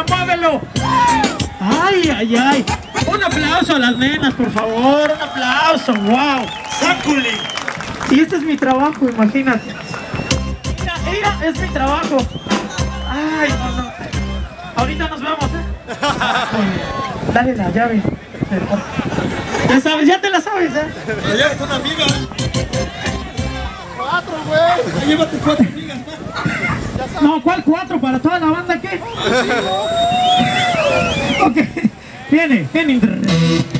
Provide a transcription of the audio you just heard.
nena, muévelo. Ay, ay, ay. Un aplauso a las nenas, por favor. Un aplauso, wow. ¡Sáculi! Y este es mi trabajo, imagínate. Mira, mira, es mi trabajo. Ay, no, no. Ahorita nos vemos, Dale la llave. Ya sabes, ya te la sabes, Allá está una amiga. 4, güey. Llévate 4 amigas más. No, ¿cuál 4? ¿Para toda la banda qué? Ok, viene.